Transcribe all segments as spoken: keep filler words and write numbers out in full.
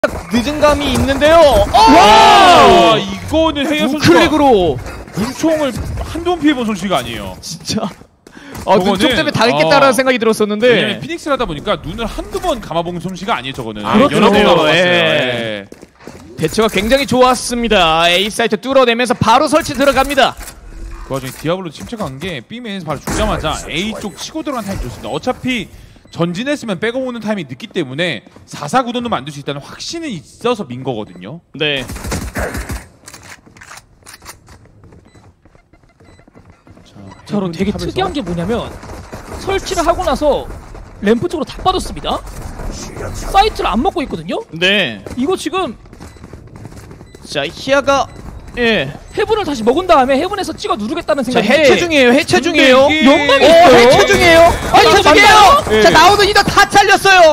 늦은 감이 있는데요. 와, 이거는 해외 선수가 클릭으로 눈총을 한두 번 피해본 선수가 아니에요. 진짜. 어, 눈총 때문에 당했겠다라는 어, 생각이 들었었는데. 왜냐면 피닉스를 하다 보니까 눈을 한두 번 감아본 솜씨가 아니에요, 저거는. 아, 그렇죠. 여러 번 감아봤어요. 예. 예. 대처가 굉장히 좋았습니다. A 사이트 뚫어내면서 바로 설치 들어갑니다. 그 와중에 디아블로 침착한 게 B맨에서 바로 죽자마자 A 쪽 치고 들어간 타임이 좋습니다. 어차피 전진했으면 백업 오는 타임이 늦기 때문에 사 사 구도는 만들 수 있다는 확신은 있어서 민 거거든요. 네. 자, 그럼 되게 탑에서. 특이한 게 뭐냐면 설치를 하고 나서 램프 쪽으로 다 빠졌습니다. 사이트를 안 먹고 있거든요. 네. 이거 지금 자, 히아가 예. 해븐을 다시 먹은 다음에 해븐에서 찍어 누르겠다는 자, 생각인데 해체 중이에요. 해체 중이에요. 이게- 연막이 오, 있어요. 해체 중이에요. 해체 이거 중이에요. 맞나요? 예. 자, 나오는 이더 다 잘렸어요.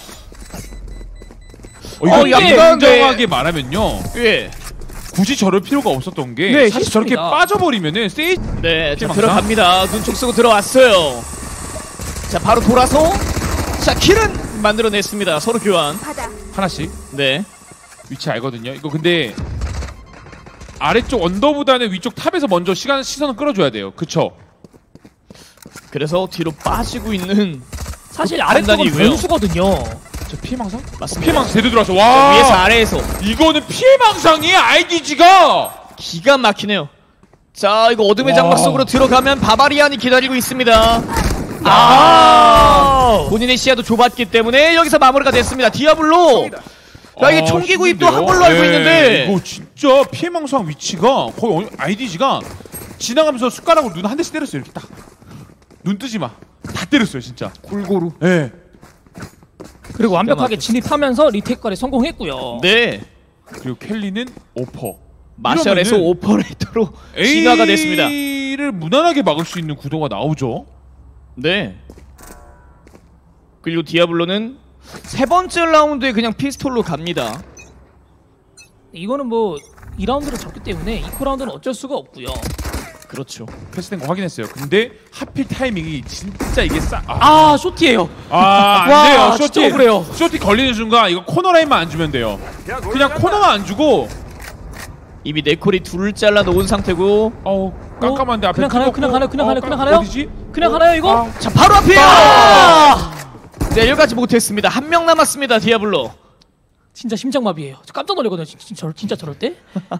어, 이거 어, 이게- 양정하게 말하면요. 예. 굳이 저럴 필요가 없었던 게 네, 사실 저렇게 실수입니다. 빠져버리면은 세이 네, 자, 피망상? 들어갑니다. 눈총 쓰고 들어왔어요. 자, 바로 돌아서 자, 킬은 만들어냈습니다. 서로 교환. 하나씩 네. 위치 알거든요. 이거 근데 아래쪽 언더보다는 위쪽 탑에서 먼저 시간 시선을 끌어줘야 돼요. 그쵸? 그래서 뒤로 빠지고 있는 사실 아래쪽은 판단이고요. 변수거든요. 저 피해망상? 맞습니다. 피해망상 제대로 들어왔어. 자, 와 위에서 아래에서 이거는 피해망상이에요. 아이디지가 기가 막히네요. 자, 이거 어둠의 와. 장막 속으로 들어가면 바바리안이 기다리고 있습니다. 아, 아, 본인의 시야도 좁았기 때문에 여기서 마무리가 됐습니다. 디아블로. 야, 이게 아, 총기 구입도 힘든데요? 한 걸로 알고 네, 있는데. 이거 진짜 피해망상 위치가 거의 아이디지가 지나가면서 숟가락으로 눈 한 대씩 때렸어요. 이렇게 딱. 눈 뜨지 마. 다 때렸어요, 진짜. 골고루. 예. 네. 그리고 완벽하게 진입하면서 리테이크까지 성공했고요. 네. 그리고 켈리는 오퍼. 마샬에서 이러면은 오퍼레이터로 진화가 됐습니다. A를 무난하게 막을 수 있는 구도가 나오죠. 네. 그리고 디아블로는 세 번째 라운드에 그냥 피스톨로 갑니다. 이거는 뭐 이 라운드를 졌기 때문에 이코 라운드는 어쩔 수가 없고요. 그렇죠. 패스된 거 확인했어요. 근데 하필 타이밍이 진짜 이게 싸. 아, 아, 쇼티예요. 아, 안 와, 돼요. 진짜 쇼티. 억울해요. 쇼티 걸리는 순간 이거 코너 라인만 안 주면 돼요. 그냥 코너만 안 주고 이미 네콜이 둘을 잘라 놓은 상태고. 어우, 깜깜한데 앞에 그냥 가나요? 뜨겁고, 그냥 가나요? 그냥 어, 가나요? 그냥 깜- 가나요? 어디지? 그냥 어? 가나요 이거? 아. 자, 바로 앞이에요. 아! 내려가지 못했습니다. 한 명 남았습니다. 디아블로. 진짜 심장마비예요. 저 깜짝 놀랐거든요. 진짜, 저럴- 진짜 저럴 때.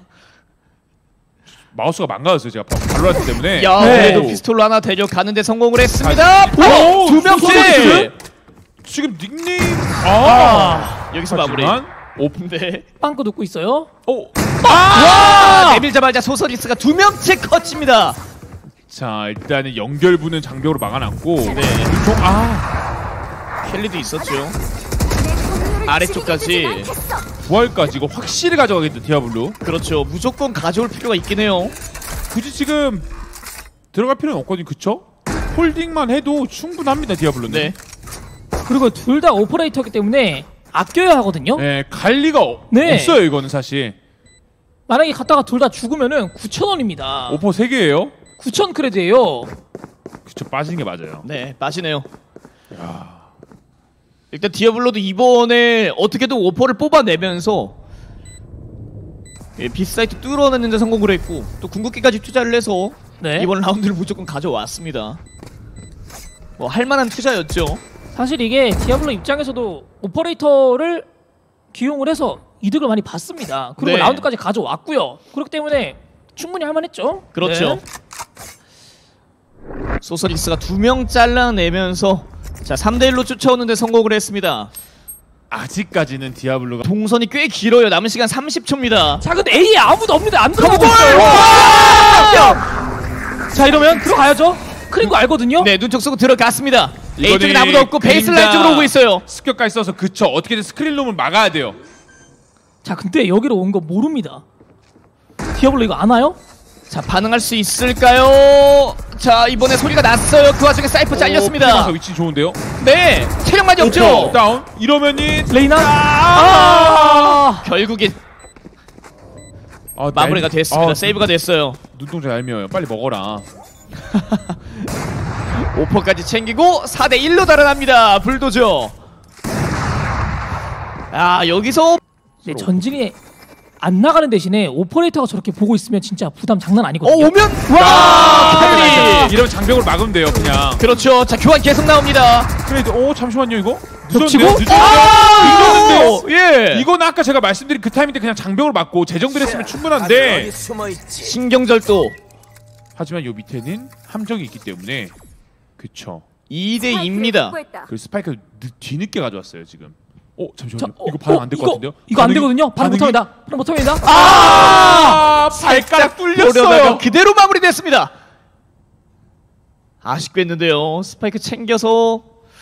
마우스가 망가졌어요. 제가 발로란트 때문에. 야, 네. 그래도 피스톨로 하나 데려가는데 성공을 했습니다. 오, 오, 두 명째. 소소소소. 지금 닉네임 아, 아, 여기서 마무리. 하지만 오픈데. 빵꾸 듣고 있어요. 오. 와! 내밀자마자 소서리스가 두 명째 컷입니다. 자, 일단은 연결부는 장벽으로 막아놨고. 네. 총 아, 켈리도 있었죠. 아래쪽까지. 부활까지 이거 확실히 가져가겠다 디아블로. 그렇죠. 무조건 가져올 필요가 있긴 해요. 굳이 지금 들어갈 필요는 없거든요. 그쵸? 홀딩만 해도 충분합니다 디아블로는. 네. 그리고 둘 다 오퍼레이터이기 때문에 아껴야 하거든요. 네, 갈 리가 어- 네. 없어요 이거는 사실. 만약에 갔다가 둘 다 죽으면은 구천 원입니다. 오퍼 세 개예요. 구천 크레드예요. 그쵸, 빠지는 게 맞아요. 네, 빠지네요. 야. 일단 디아블로도 이번에 어떻게든 오퍼를 뽑아내면서 예, 빗사이트 뚫어내는 데 성공을 했고 또 궁극기까지 투자를 해서 네. 이번 라운드를 무조건 가져왔습니다. 뭐 할만한 투자였죠. 사실 이게 디아블로 입장에서도 오퍼레이터를 기용을 해서 이득을 많이 봤습니다. 그리고 네. 라운드까지 가져왔고요. 그렇기 때문에 충분히 할만했죠. 그렇죠. 네. 소서리스가 두 명 잘라내면서 자 삼 대 일로 쫓아오는데 성공을 했습니다. 아직까지는 디아블로가 동선이 꽤 길어요. 남은 시간 삼십 초입니다. 자, 근데 A에 아무도 없는데 안 들어가고 골! 있어요. 와! 자, 이러면 들어가야죠. 크린 거 알거든요. 네, 눈총 쏘고 들어갔습니다. A 이거는 쪽에 아무도 없고 베이스라인 그림자 쪽으로 오고 있어요. 습격까지 써서 그쵸. 어떻게든 스크린룸을 막아야 돼요. 자, 근데 여기로 온 거 모릅니다. 디아블로 이거 안 와요? 자, 반응할 수 있을까요? 자, 이번에 소리가 났어요. 그 와중에 사이퍼 잘렸습니다. 피해망상 위치 좋은데요. 네, 체력만이 없죠. 오퍼 다운. 이러면은 레이나? 아! 결국엔 아, 마무리가 얄미- 됐습니다. 아, 세이브가 됐어요. 눈동자 얄미워요. 빨리 먹어라. 오퍼까지 챙기고 사 대 일로 달아납니다. 불도저. 아, 여기서 네, 전진이 안 나가는 대신에 오퍼레이터가 저렇게 보고 있으면 진짜 부담 장난 어 아니거든요. 오면 와! 와 캐리. 이러면 장벽을 막으면 돼요 그냥. 그렇죠. 자 교환 계속 나옵니다. 그래도 오 잠시만요 이거 겹치고? 늦었는데요? 아! 늦었는데요? 예. 이거는 아까 제가 말씀드린 그 타이밍 때 그냥 장벽을 막고 재정비를 했으면 충분한데 신경절도 하지만 요 밑에는 함정이 있기 때문에 그쵸. 이 대 이입니다. 그 스파이크 늦, 뒤늦게 가져왔어요 지금. 어 잠시만요. 자, 어, 이거 반응 어, 안 될 것 이거- 같은데요? 이거 안 반응이- 되거든요. 반응 반응이- 못합니다. 반응 못합니다. 아! 아 발가락 보려다가 뚫렸어요. 그대로 마무리됐습니다. 아쉽게 했는데요. 스파이크 챙겨서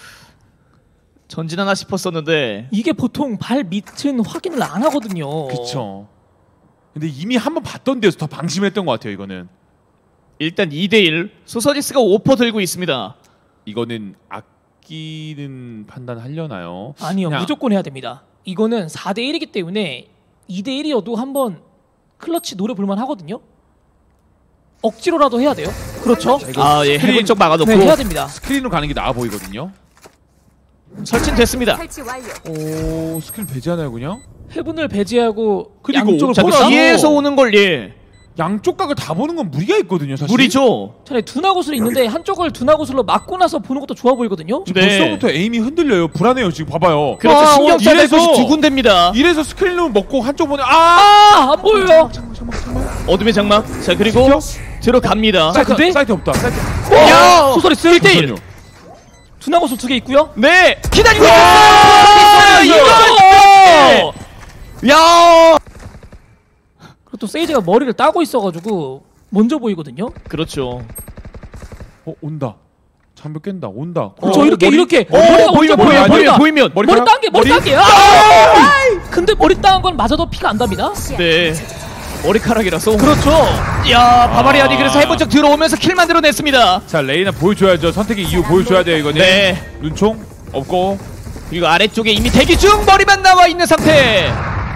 전진하나 싶었었는데 이게 보통 발 밑은 확인을 안 하거든요. 그쵸. 근데 이미 한번 봤던 데서 더 방심을 했던 것 같아요 이거는. 일단 이 대 일 소서리스가 오퍼 들고 있습니다. 이거는 아끼는 판단 하려나요? 아니요, 그냥 무조건 해야 됩니다. 이거는 사 대 일이기 때문에 이 대 일이어도 한번 클러치 노려볼만 하거든요. 억지로라도 해야 돼요. 그렇죠? 아, 예, 해본 쪽 막아놓고 네, 해야 됩니다. 스크린으로 가는 게 나아 보이거든요. 설치는 됐습니다. 설치 완료. 오 스크린 배제하나요 그냥? 해분을 배제하고 근데 이거 양쪽을 자, 그 보다 뒤에서 오는 걸 예. 양쪽 각을 다 보는 건 무리가 있거든요 사실. 무리죠. 차라리 두나구슬이 있는데 한쪽을 두나구슬로 막고 나서 보는 것도 좋아 보이거든요. 지금 네. 벌써부터 에임이 흔들려요. 불안해요 지금 봐봐요. 그렇죠. 와, 신경 써야 될 이래서- 곳이 두 군데입니다. 이래서 스크린룸 먹고 한쪽 보내 아! 아, 안 보여요. 잠깐만 잠깐만 잠깐만. 어둠의 장막. 자 그리고 들어갑니다. 자, 사이트, 근데- 사이트 없다. 사이트. 야! 소설이스 일 대 일. 잠시만요. 두나구슬 두 개 있고요. 네 기다리고 아, 있었어요. 이거! 이거! 야! 그리고 또 세이지가 머리를 따고 있어가지고 먼저 보이거든요. 그렇죠. 어 온다. 장벽 깬다. 온다. 그렇죠. 어, 이렇게 머리- 이렇게 어, 머리가 보이면 먼저 보이면 보여요. 보이면 머리가. 보이면. 머리 머리카락? 딴 게 머리 머리? 딴 게. 아! 근데 머리 딴 건 맞아도 피가 안 답니다. 네. 머리카락이라서. 그렇죠. 야 바바리안이 그래서 해본 적 들어오면서 킬 만들어냈습니다. 자 레이나 보여줘야죠. 선택의 이유 보여줘야 돼요 이거는. 네. 눈총 없고. 그리고 아래쪽에 이미 대기 중 머리만 나와 있는 상태.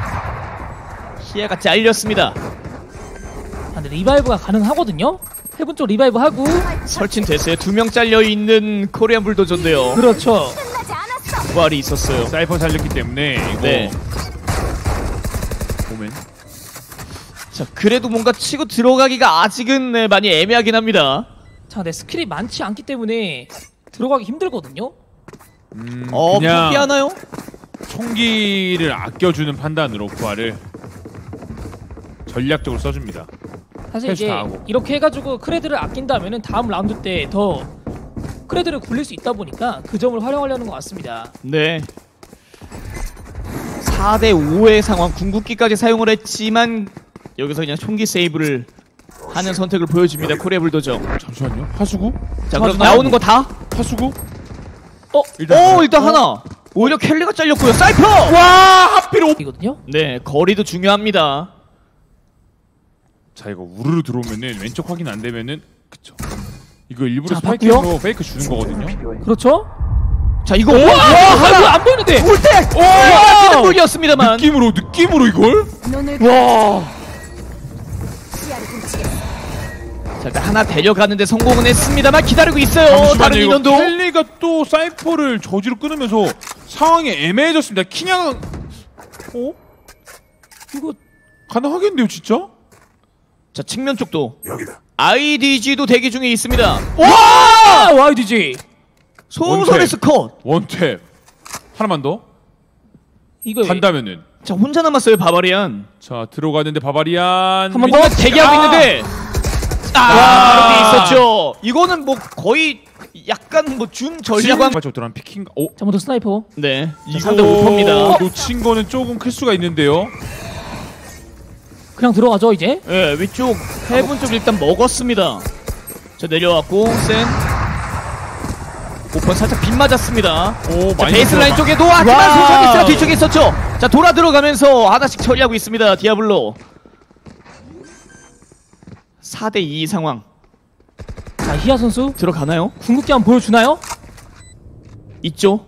시야가 잘렸습니다. 아, 근데 리바이브가 가능하거든요. 해본 쪽 리바이브 하고. 설친 됐어요. 두 명 잘려 있는 코리안 불도저인데요. 그렇죠. 끝나지 않았어. 부활이 있었어요. 사이퍼 살렸기 때문에 이거 네. 보면 자 그래도 뭔가 치고 들어가기가 아직은 네, 많이 애매하긴 합니다. 자, 내 스킬이 많지 않기 때문에 들어가기 힘들거든요. 음, 어 그냥 포기하나요? 총기를 아껴주는 판단으로 부활을 전략적으로 써줍니다. 사실 패스 이제 다 하고. 이렇게 해가지고 크레드를 아낀다면은 다음 라운드 때 더 크레드를 굴릴 수 있다 보니까 그 점을 활용하려는 것 같습니다. 네. 사 대 오의 상황. 궁극기까지 사용을 했지만 여기서 그냥 총기 세이브를 하는 선택을 보여줍니다. 코리아 불도저. 잠시만요. 하수구? 자 그럼 맞나요? 나오는 거 다? 하수구? 어? 일단 오 일단 하나. 오히려 켈리가 잘렸고요. 사이퍼! 와 하필 오. 이거든요. 네 거리도 중요합니다. 자 이거 우르르 들어오면은 왼쪽 확인 안 되면은 그쵸. 이거 일부러 자, 스파이크로 봤고요. 페이크 주는 거거든요. 그렇죠. 자 이거 와, 와! 아, 안 보이는데. 골대! 오! 와! 골이었습니다만. 느낌으로 느낌으로 이걸? 눈을 와! 시야를 훔치겠어. 자 일단 하나 데려가는데 성공은 했습니다만 기다리고 있어요. 잠시만요. 다른 이거 인원도. 켈리가 또 사이퍼를 저지로 끊으면서 상황이 애매해졌습니다. 키냥 어? 이거 가능하겠는데요 진짜? 자 측면 쪽도 아이디지도 대기 중에 있습니다. 와! 와이디지. 소설에스 컷. 원탭 하나만 더 이거 간다면은 자 혼자 남았어요 바바리안. 자 들어가는데 바바리안 한번 어 더? 대기하고 아! 있는데 아 와. 바로 뒤에 있었죠. 이거는 뭐 거의 약간 뭐 준 전략왕. 맞죠 들어간 피킹 오 자, 먼저 스나이퍼. 네. 이거 상대 오퍼입니다. 놓친 거는 조금 클 수가 있는데요. 그냥 들어가죠 이제. 예 위쪽 해븐 쪽 일단 먹었습니다. 자 내려왔고 센. 오퍼 살짝 빗 맞았습니다. 오 자, 많이 베이스라인 들어가- 쪽에도 하지만 와우. 소서비스가 뒤쪽에 있었죠. 자 돌아 들어가면서 하나씩 처리하고 있습니다. 디아블로. 사 대 이 상황. 자, 히아 선수 들어가나요? 궁극기 한번 보여주나요? 있죠.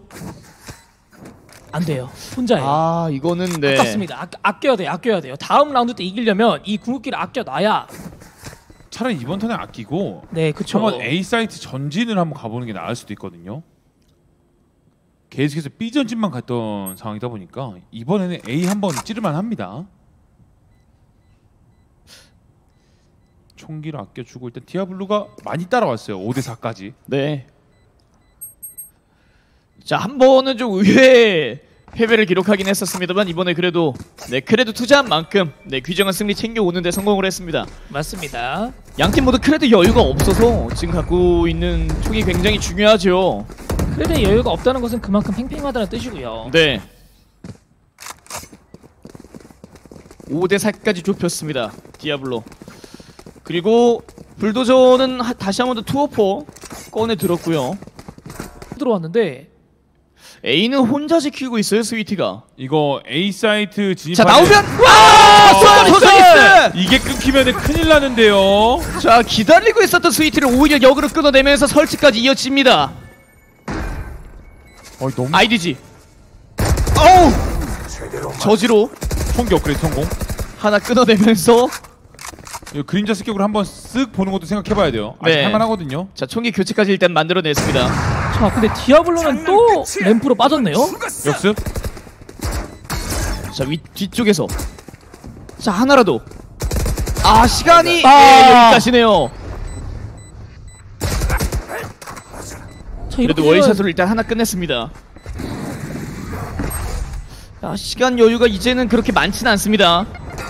안 돼요. 혼자예요. 아 이거는 네. 아깝습니다. 아, 아껴야 돼요. 아껴야 돼요. 다음 라운드 때 이기려면 이 궁극기를 아껴놔야. 차라리 이번 턴에 아끼고 네, 그쵸. 한번 A 사이트 전진을 한번 가보는 게 나을 수도 있거든요. 계속해서 B 전진만 갔던 상황이다 보니까 이번에는 A 한번 찌르만 합니다. 총기를 아껴주고 일단 디아블로가 많이 따라왔어요. 오 대 사까지. 네. 자, 한 번은 좀 의외의 패배를 기록하긴 했었습니다만 이번에 그래도 네 크레드 투자한 만큼 네 귀정한 승리 챙겨오는데 성공을 했습니다. 맞습니다. 양팀 모두 크레드 여유가 없어서 지금 갖고 있는 총이 굉장히 중요하죠. 크레드의 여유가 없다는 것은 그만큼 팽팽하다는 뜻이고요. 네. 오 대 사까지 좁혔습니다. 디아블로. 그리고 불도저는 하, 다시 한 번 더 투어포 꺼내 들었고요. 들어왔는데 A는 혼자 지키고 있어요, 스위티가. 이거 A 사이트 진입. 자, 나오면 와! 터져있어! 이게 끊기면 큰일 나는데요. 자, 기다리고 있었던 스위티를 오히려 역으로 끊어내면서 설치까지 이어집니다. 어, 너무 아이디지. 어우! 저지로 총기 업그레이드 성공. 하나 끊어내면서 이거 그림자 습격으로 한번 쓱 보는 것도 생각해봐야 돼요. 아직 네. 할만하거든요. 자, 총기 교체까지 일단 만들어냈습니다. 자 근데 디아블로는 또 램프로 빠졌네요. 역습. 자, 위, 뒤쪽에서 자, 하나라도 아, 시간이 아. 예, 여기까지네요. 자 그래도 이렇게 월샷으로 일단 하나 끝냈습니다. 자, 시간 여유가 이제는 그렇게 많지는 않습니다.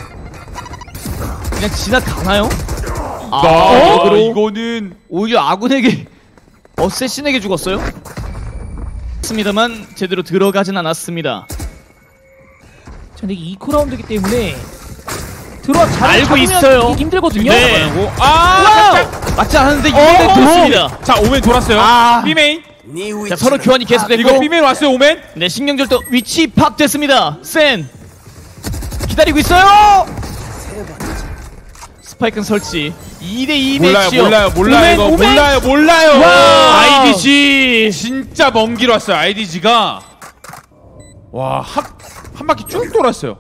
그냥 지나가나요? 아, 아, 역으로 이거는 오히려 아군에게 어쌔신에게 죽었어요? 습니다만 제대로 들어가진 않았습니다. 자 근데 이코 라운드이기 때문에 들어와 잘 알고 잡으면 있어요. 이기기 힘들거든요. 네. 하고 아! 살짝. 맞지 않았는데 이번에 됐습니다. 자, 오멘 돌았어요. 아. B메인. 자, 서로 교환이 계속됐고 이거 B메인 왔어요, 오멘. 네, 신경절도 위치 파악됐습니다. 센 기다리고 있어요. 스파이크는 설치. 이 대 이 몰라요, 매치요. 몰라요, 몰라요, 오멘, 이거 오멘. 몰라요, 몰라요. 와, 아이디지. 진짜 먼 길 왔어요, 아이디지가. 와, 한, 한 바퀴 쭉 돌았어요.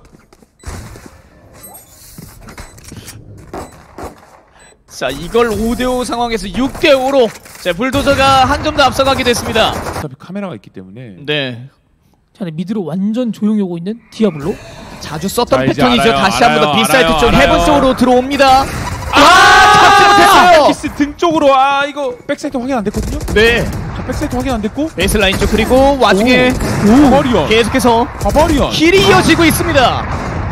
자, 이걸 오 대 오 상황에서 육 대 오로 자, 불도저가 한 점 더 앞서가게 됐습니다. 어차피 카메라가 있기 때문에. 네. 자 근데 미드로 완전 조용히 오고 있는 디아블로. 자주 썼던 자, 이제 패턴이죠. 알아요, 다시 한 번 더 알아요, 빗사이트 알아요, 쪽 알아요. 해븐 쪽으로 들어옵니다. 아, 잡지 못했어요. 키스 등 쪽으로. 아, 이거 백사이트 확인 안 됐거든요. 네. 자, 백사이트 확인 안 됐고. 베이스라인 쪽 그리고 와중에 바바리언. 계속해서 바바리언. 킬이 이어지고 있습니다.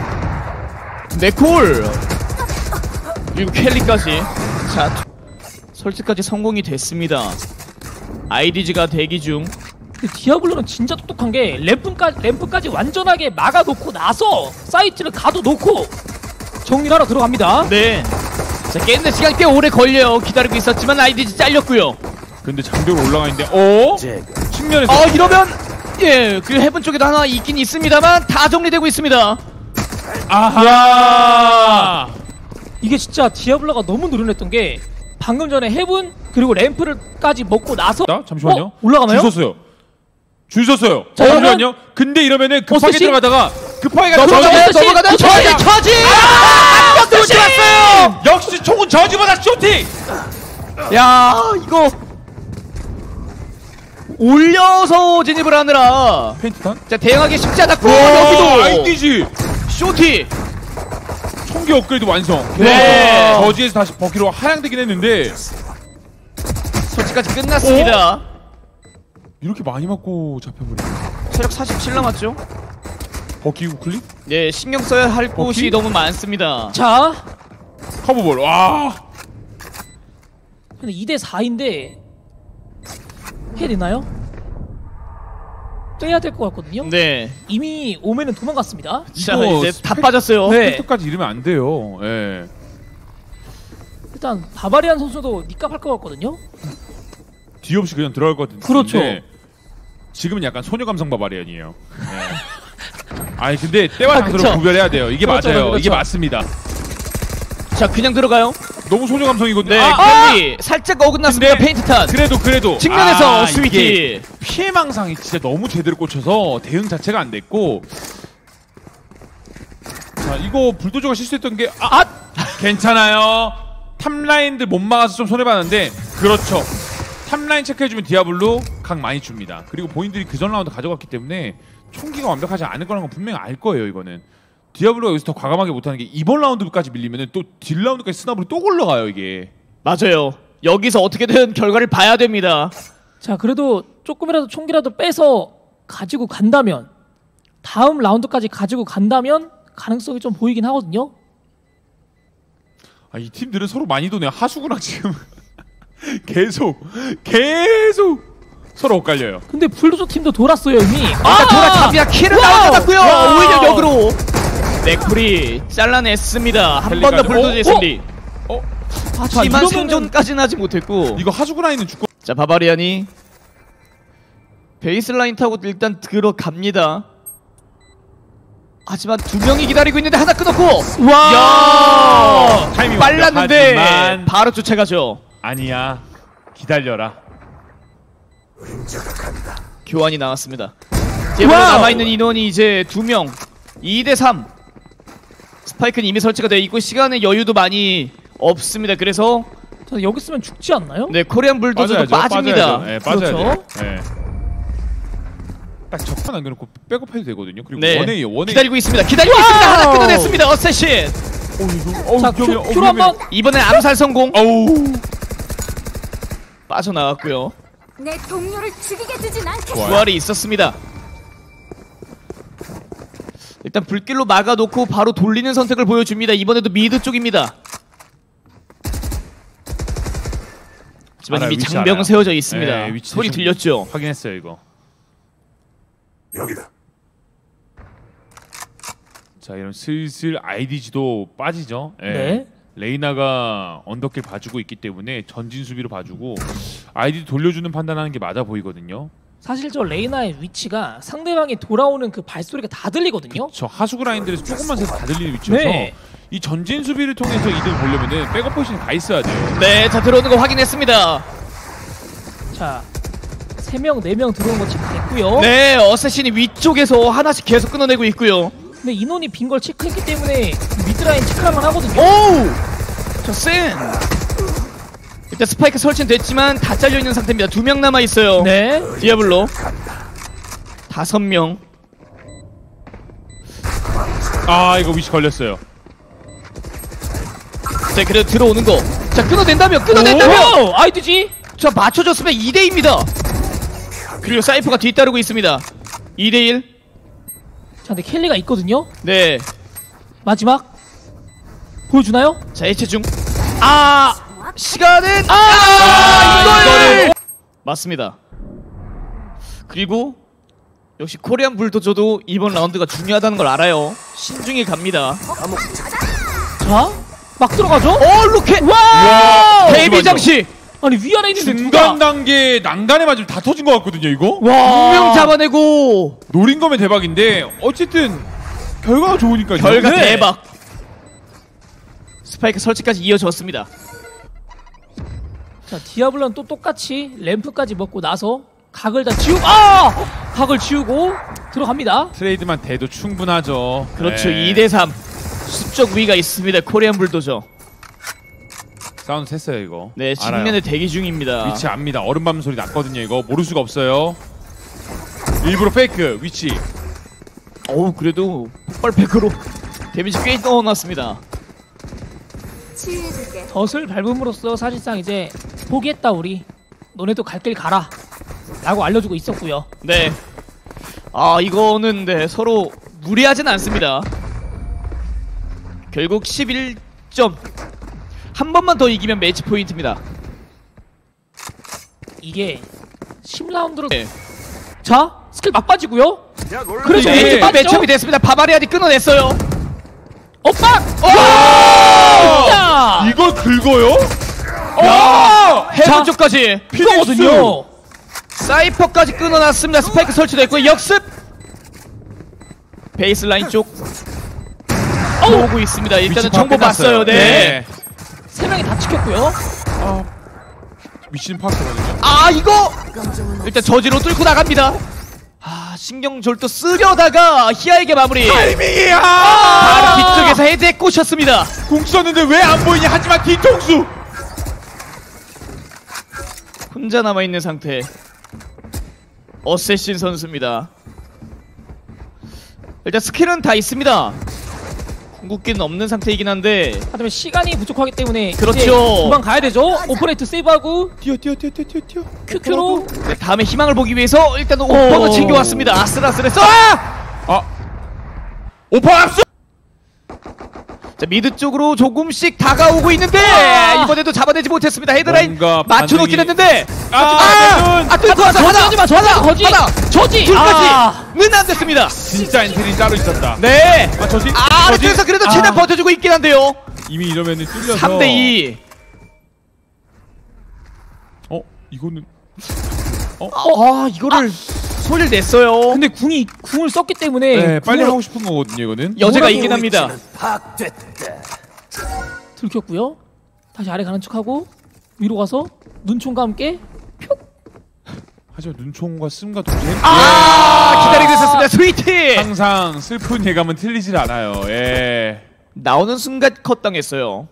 네콜 그리고 켈리까지. 자, 설치까지 성공이 됐습니다. 아이디지가 대기 중. 근데 디아블로는 진짜 똑똑한 게 램프까지, 램프까지 완전하게 막아놓고 나서 사이트를 가둬놓고 정리를 하러 들어갑니다. 네. 자, 깨는데 시간이 꽤 오래 걸려요. 기다리고 있었지만 아이디지 잘렸고요. 근데 장벽으로 올라가 있는데, 어? 측면에서. 어, 이러면 예, 그 해븐 쪽에도 하나 있긴 있습니다만 다 정리되고 있습니다. 아하. 이게 진짜 디아블로가 너무 노련했던 게 방금 전에 헤븐 그리고 램프를까지 먹고 나서 자, 잠시만요. 어? 올라가나요? 줄 섰어요. 줄 섰어요. 자, 어, 그러면- 잠시만요. 근데 이러면은 급하게 어쌔신? 들어가다가 급하게 가서 넘어가면 저지, 넘어가면 저지, 저지 저지. 아, 한 번도 못 잡았어요. 역시 총은 저지보다 쇼팅. 야, 이거 올려서 진입을 하느라 페인트탄? 자, 대응하기 쉽지 않았고 와, 여기도 아이디지. 쇼티. 총기 업그레이드 완성. 네. 와, 저지에서 다시 버키로 하향되긴 했는데 설치까지 끝났습니다. 이렇게 많이 맞고 잡혀버려. 체력 사십칠 남았죠? 버키 우클릭? 네, 신경 써야 할 곳이 버키? 너무 많습니다. 자 커브볼. 와. 근데 이 대 사인데 해야 되나요? 빼야 될 것 같거든요. 네. 이미 오면은 도망갔습니다. 자, 이거 이제 다 스펙- 빠졌어요. 네. 페인트까지 이러면 안 돼요. 예. 일단 바바리안 선수도 니값 할 것 같거든요. 뒤 없이 그냥 들어갈 것 같은데. 그렇죠. 지금은 약간 소녀 감성 바바리안이에요. 예. 아니 근데 때와 아, 장소를 그쵸. 구별해야 돼요. 이게 그렇죠, 맞아요. 그렇죠. 이게 맞습니다. 자, 그냥 들어가요. 너무 소녀 감성이거든요. 네, 아! 켈리 살짝 어긋났습니다. 근데- 페인트탄. 그래도 그래도 측면에서 아, 스위티. 이게 피해망상이 진짜 너무 제대로 꽂혀서 대응 자체가 안 됐고. 자, 이거 불도저가 실수했던 게 아, 아! 괜찮아요. 탑라인들 못 막아서 좀 손해봤는데 그렇죠. 탑라인 체크해주면 디아블로 각 많이 줍니다. 그리고 본인들이 그 전 라운드 가져갔기 때문에 총기가 완벽하지 않을 거라는 건 분명히 알 거예요. 이거는 디아블로가 여기서 더 과감하게 못하는 게 이번 라운드까지 밀리면 또 딜 라운드까지 스나블이 또 올라가요. 이게 맞아요. 여기서 어떻게든 결과를 봐야 됩니다. 자, 그래도 조금이라도 총기라도 빼서 가지고 간다면 다음 라운드까지 가지고 간다면 가능성이 좀 보이긴 하거든요. 아, 이 팀들은 서로 많이 도네요. 하수구랑 지금 계속 계속 서로 엇갈려요. 근데 불도저 팀도 돌았어요 이미. 아, 돌아 잡이야 킬을 와우! 따라잡았고요. 와우! 오히려 역으로 넥풀이 잘라냈습니다. 한 번 더 헬리까지. 불도저의 어? 승리. 어? 아, 자, 하지만 이러면은- 생존까지는 하지 못했고. 이거 하수구 라인은 죽고 자, 바바리안이 베이스라인 타고 일단 들어갑니다. 하지만 두 명이 기다리고 있는데 하나 끊었고. 와! 타이밍 빨랐는데 완벽하지만 바로 쫓아가죠. 아니야. 기다려라. 교환이 나왔습니다. 제발 남아있는 인원이 이제 두 명. 이 대 삼. 스파이크는 이미 설치가 되어 있고 시간의 여유도 많이 없습니다. 그래서 자, 여기 있으면 죽지 않나요? 네, 코리안 불도저도 빠져야죠. 빠집니다. 빠져야죠. 네, 빠져야 그렇죠. 돼요. 네. 딱 적판 남겨놓고 백업해도 되거든요. 그리고 네. 원웨이요. 원웨이. 기다리고 있습니다. 기다리고 있습니다. 하나 끊어냈습니다. 어쌔신. 어우, 자, 위험해요. 큐, 어, 큐로 위험해요. 한번. 이번엔 암살 성공. 어우. 빠져나왔고요. 내 동료를 죽이게 두진 않겠어. 좋아요. 부활이 있었습니다. 일단 불길로 막아놓고 바로 돌리는 선택을 보여줍니다. 이번에도 미드 쪽입니다. 하지만 알아요, 이미 위치 장병은 알아요. 세워져 있습니다. 네, 위치 소리 대충 들렸죠? 확인했어요 이거. 여기다. 자, 이런 슬슬 아이디지도 빠지죠. 예. 네. 레이나가 언더킬 봐주고 있기 때문에 전진 수비로 봐주고 아이디 돌려주는 판단하는 게 맞아 보이거든요. 사실 저 레이나의 위치가 상대방이 돌아오는 그 발소리가 다 들리거든요. 저 하수구 라인들에서 조금만 세서 다 들리는 위치여서 네. 이 전진 수비를 통해서 이득을 보려면은 백업 포지션이 가 있어야 돼요. 네, 자 들어오는 거 확인했습니다. 자, 세 명, 네 명 들어온 거 체크됐고요. 네, 어쌔신이 위쪽에서 하나씩 계속 끊어내고 있고요. 근데 인원이 빈 걸 체크했기 때문에 미드라인 체크할만 하거든요. 오우! 저 센! 일단 스파이크 설치는 됐지만 다 잘려있는 상태입니다. 두 명 남아있어요. 네. 디아블로 다섯 명. 아, 이거 위치 걸렸어요. 자, 그래도 들어오는 거. 자, 끊어낸다면, 끊어낸다면! 오! 아이디지? 자, 맞춰줬으면 이 대 이입니다. 그리고 사이퍼가 뒤따르고 있습니다. 이 대 일. 자, 근데 켈리가 있거든요. 네. 마지막 보여주나요? 자, 해체 중. 아! 시간은! 아! 아, 이거를! 맞습니다. 그리고 역시 코리안 불도저도 이번 라운드가 중요하다는 걸 알아요. 신중히 갑니다. 자, 막 들어가죠? 어, 로켓! 와! 데뷔 장식! 아니 위아래 있는데 중간 누가? 단계 난간에 맞으면 다 터진 것 같거든요, 이거? 와! 분명 잡아내고 노린 거면 대박인데 어쨌든 결과가 좋으니까요. 결과 네. 대박. 스파이크 설치까지 이어졌습니다. 자, 디아블로는 또 똑같이 램프까지 먹고 나서 각을 다 지우고 아! 각을 지우고 들어갑니다. 트레이드만 돼도 충분하죠. 그렇죠. 네. 이 대 삼. 수적 위가 있습니다. 코리안 불도저. 사운드 셌어요, 이거. 네, 알아요. 측면에 대기 중입니다. 위치 압니다. 얼음밤 소리 났거든요, 이거. 모를 수가 없어요. 일부러 페이크 위치. 어우, 그래도 폭발팩으로 데미지 꽤 넣어놨습니다. 치유해줄게. 덫을 밟음으로써 사실상 이제 포기했다 우리. 너네도 갈 길 가라. 라고 알려주고 있었고요. 네. 아, 이거는 네, 서로 무리하진 않습니다. 결국 십일 점. 한 번만 더 이기면 매치 포인트입니다. 이게 십 라운드로 네. 자, 스킬 막 빠지고요. 그래서 그렇죠. 네. 이제 또 맞죠? 매첩이 됐습니다. 바바리안이 끊어냈어요. 엇박! 오! 야! 이거 긁어요? 야! 해본 자, 쪽까지 이거거든요. 사이퍼까지 끊어놨습니다. 스파이크 설치됐고 역습. 베이스라인 쪽 오고 있습니다. 일단은 위치 정보 파악해놨어요. 봤어요. 네. 세 명이 다 지켰고요. 위치는 파악하거든요. 아, 이거 일단 저지로 뚫고 나갑니다. 아, 신경절도 쓰려다가 히아에게 마무리. 타이밍이야! 바로 뒤쪽에서 헤드에 꽂혔습니다. 공 썼는데 왜 안 보이냐? 하지만 뒤통수! 혼자 남아있는 상태. 어쌔신 선수입니다. 일단 스킬은 다 있습니다. 궁극기는 없는 상태이긴 한데 하지만 시간이 부족하기 때문에 그렇죠. 이제 금방 가야 되죠. 오퍼레이트 세이브하고 뛰어 뛰어 뛰어 뛰어 뛰어 뛰어. 큐큐로 네, 다음에 희망을 보기 위해서 일단 오퍼도 챙겨왔습니다. 아슬아슬해서 아 오퍼 압수. 자 미드 쪽으로 조금씩 다가오고 있는데 아! 이번에도 잡아내지 못했습니다. 헤드라인 뭔가 맞춰놓긴 반응이- 했는데 아, 아! 아 뚫고 와서 하나! 저지마 저지 저지 하나! 저지 둘까지는 안 됐습니다. 진짜 엔트리 따로 있었다. 네! 아 저지. 아, 아래쪽에서 그래도 최대한 아. 버텨주고 있긴 한데요. 이미 이러면은 뚫려서. 삼 대 이. 어 이거는. 아, 이거를 소리를 냈어요. 근데 궁이 궁을 썼기 때문에 네 빨리 궁을 하고 싶은 거거든요 이거는. 여제가 있긴 합니다. 들켰고요. 다시 아래 가는 척하고 위로 가서 눈총과 함께 하지만 눈총과 씀과 동시에. 아, 기다리고 있었습니다. 스위티! 항상 슬픈 예감은 틀리질 않아요. 예. 나오는 순간 컷 당했어요.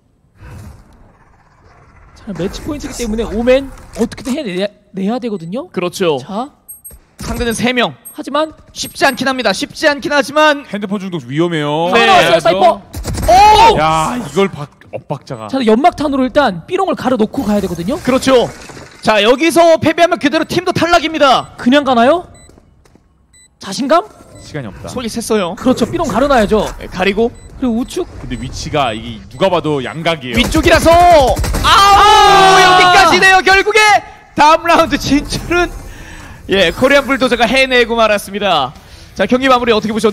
자, 매치 포인트이기 때문에 오멘 어떻게든 해내야 내야 되거든요. 그렇죠. 자, 상대는 세 명. 하지만 쉽지 않긴 합니다. 쉽지 않긴 하지만 핸드폰 중독 위험해요. 네. 나왔어요 사이퍼. 오! 야 이걸 박 엇박자가. 자, 연막탄으로 일단 삐롱을 가려놓고 가야 되거든요. 그렇죠. 자, 여기서 패배하면 그대로 팀도 탈락입니다. 그냥 가나요? 자신감? 시간이 없다. 소리 셌어요. 그렇죠. 삐롱 가려놔야죠. 네, 가리고 그리고 우측 근데 위치가 이게 누가 봐도 양각이에요. 위쪽이라서 아우, 여기까지네요. 결국에 다음 라운드 진출은 예 코리안 불도저가 해내고 말았습니다. 자, 경기 마무리 어떻게 보셨나요?